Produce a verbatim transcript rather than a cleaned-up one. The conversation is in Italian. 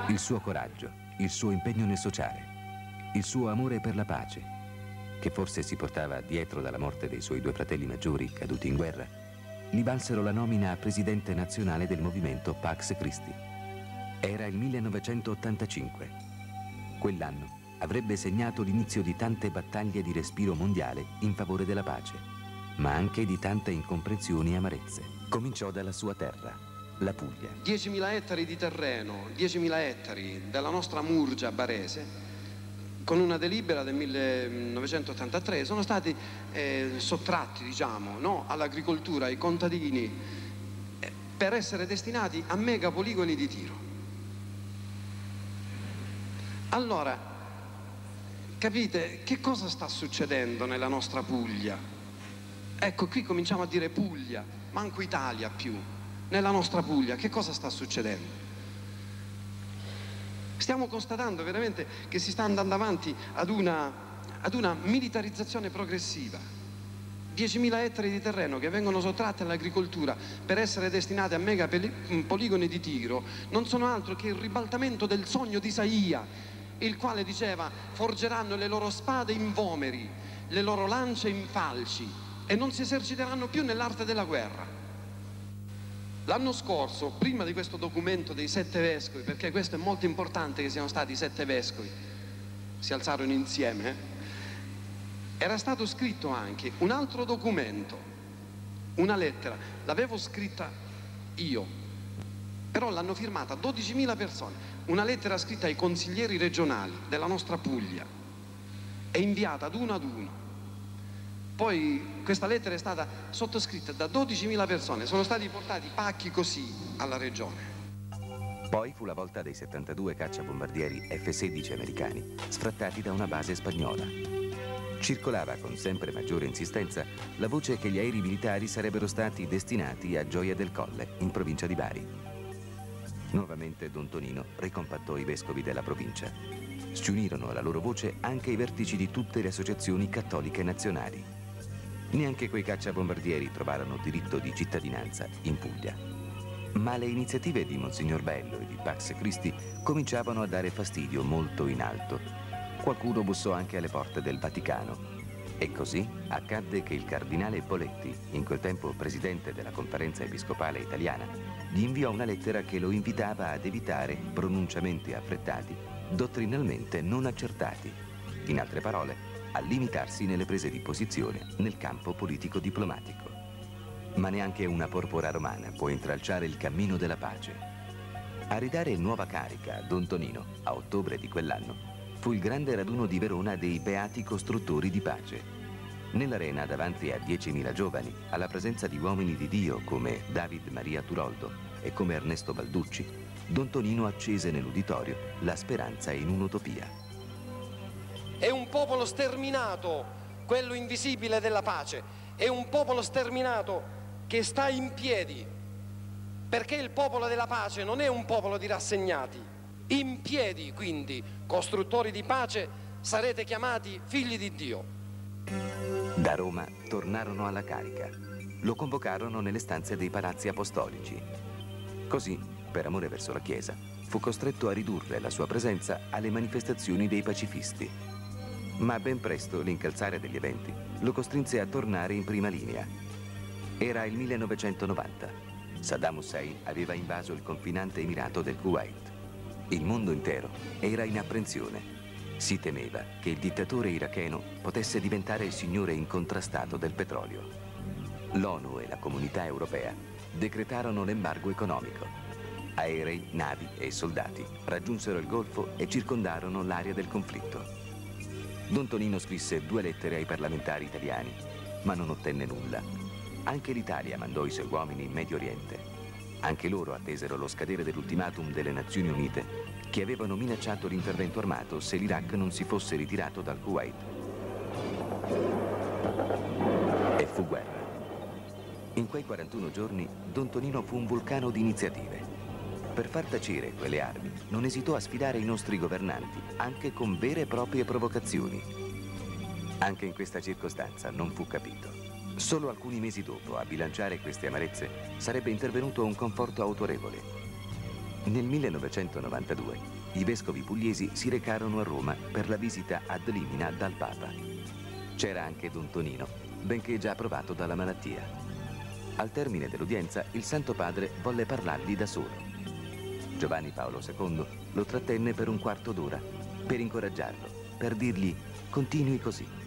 Il suo coraggio, il suo impegno nel sociale, il suo amore per la pace, che forse si portava dietro dalla morte dei suoi due fratelli maggiori caduti in guerra, gli valsero la nomina a presidente nazionale del movimento Pax Christi. Era il millenovecentottantacinque. Quell'anno avrebbe segnato l'inizio di tante battaglie di respiro mondiale in favore della pace, ma anche di tante incomprensioni e amarezze. Cominciò dalla sua terra, la Puglia. diecimila ettari di terreno, diecimila ettari della nostra Murgia barese, con una delibera del millenovecentottantatré, sono stati eh, sottratti, diciamo, no, all'agricoltura, ai contadini, eh, per essere destinati a megapoligoni di tiro. Allora, capite che cosa sta succedendo nella nostra Puglia? Ecco, qui cominciamo a dire Puglia, manco Italia più. Nella nostra Puglia che cosa sta succedendo? Stiamo constatando veramente che si sta andando avanti ad una, ad una militarizzazione progressiva. diecimila ettari di terreno che vengono sottratti all'agricoltura per essere destinati a mega poligoni di tiro non sono altro che il ribaltamento del sogno di Isaia, il quale diceva: forgeranno le loro spade in vomeri, le loro lance in falci e non si eserciteranno più nell'arte della guerra. L'anno scorso, prima di questo documento dei sette vescovi, perché questo è molto importante che siano stati i sette vescovi, si alzarono insieme, eh? Era stato scritto anche un altro documento, una lettera, l'avevo scritta io, però l'hanno firmata dodicimila persone, una lettera scritta ai consiglieri regionali della nostra Puglia e inviata ad uno ad uno. Poi questa lettera è stata sottoscritta da dodicimila persone, sono stati portati pacchi così alla regione. Poi fu la volta dei settantadue cacciabombardieri F sedici americani sfrattati da una base spagnola. Circolava con sempre maggiore insistenza la voce che gli aerei militari sarebbero stati destinati a Gioia del Colle, in provincia di Bari. Nuovamente Don Tonino ricompattò i vescovi della provincia. Si unirono alla loro voce anche i vertici di tutte le associazioni cattoliche nazionali. Neanche quei cacciabombardieri trovarono diritto di cittadinanza in Puglia. Ma le iniziative di Monsignor Bello e di Pax Christi cominciavano a dare fastidio molto in alto. Qualcuno bussò anche alle porte del Vaticano. E così accadde che il cardinale Poletti, in quel tempo presidente della Conferenza Episcopale Italiana, gli inviò una lettera che lo invitava ad evitare pronunciamenti affrettati, dottrinalmente non accertati. In altre parole, a limitarsi nelle prese di posizione nel campo politico-diplomatico. Ma neanche una porpora romana può intralciare il cammino della pace. A ridare nuova carica a Don Tonino, a ottobre di quell'anno, fu il grande raduno di Verona dei Beati Costruttori di Pace. Nell'arena, davanti a diecimila giovani, alla presenza di uomini di Dio come David Maria Turoldo e come Ernesto Balducci, Don Tonino accese nell'uditorio la speranza in un'utopia. È un popolo sterminato, quello invisibile della pace, è un popolo sterminato che sta in piedi, perché il popolo della pace non è un popolo di rassegnati. In piedi, quindi, costruttori di pace, sarete chiamati figli di Dio. Da Roma tornarono alla carica. Lo convocarono nelle stanze dei palazzi apostolici. Così, per amore verso la Chiesa, fu costretto a ridurre la sua presenza alle manifestazioni dei pacifisti. Ma ben presto l'incalzare degli eventi lo costrinse a tornare in prima linea. Era il millenovecentonovanta. Saddam Hussein aveva invaso il confinante emirato del Kuwait. Il mondo intero era in apprensione. Si temeva che il dittatore iracheno potesse diventare il signore incontrastato del petrolio. L'ONU e la Comunità Europea decretarono l'embargo economico. Aerei, navi e soldati raggiunsero il Golfo e circondarono l'area del conflitto. Don Tonino scrisse due lettere ai parlamentari italiani, ma non ottenne nulla. Anche l'Italia mandò i suoi uomini in Medio Oriente. Anche loro attesero lo scadere dell'ultimatum delle Nazioni Unite, che avevano minacciato l'intervento armato se l'Iraq non si fosse ritirato dal Kuwait. E fu guerra. In quei quarantuno giorni, Don Tonino fu un vulcano di iniziative. Per far tacere quelle armi, non esitò a sfidare i nostri governanti, anche con vere e proprie provocazioni. Anche in questa circostanza non fu capito. Solo alcuni mesi dopo, a bilanciare queste amarezze, sarebbe intervenuto un conforto autorevole. Nel millenovecentonovantadue i vescovi pugliesi si recarono a Roma per la visita ad limina dal Papa. C'era anche Don Tonino, benché già provato dalla malattia. Al termine dell'udienza il Santo Padre volle parlargli da solo. Giovanni Paolo secondo lo trattenne per un quarto d'ora, per incoraggiarlo, per dirgli: continui così.